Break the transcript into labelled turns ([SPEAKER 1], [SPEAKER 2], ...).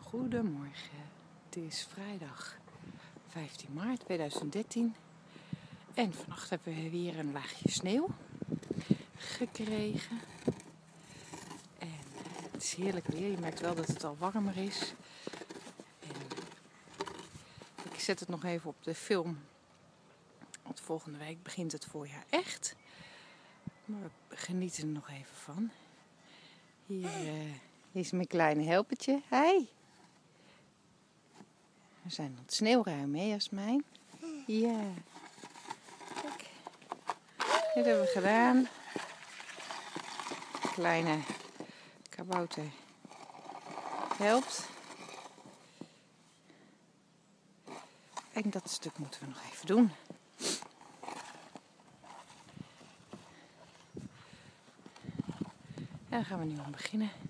[SPEAKER 1] Goedemorgen, het is vrijdag 15 maart 2013 en vannacht hebben we weer een laagje sneeuw gekregen. En het is heerlijk weer, je merkt wel dat het al warmer is. En ik zet het nog even op de film, want volgende week begint het voorjaar echt. Maar we genieten er nog even van. Hier is mijn kleine helpertje. Hi! We zijn aan het sneeuwruimen, hè Jasmijn? Ja. Kijk. Dit hebben we gedaan. Kleine kabouter helpt. En dat stuk moeten we nog even doen. En daar gaan we nu aan beginnen.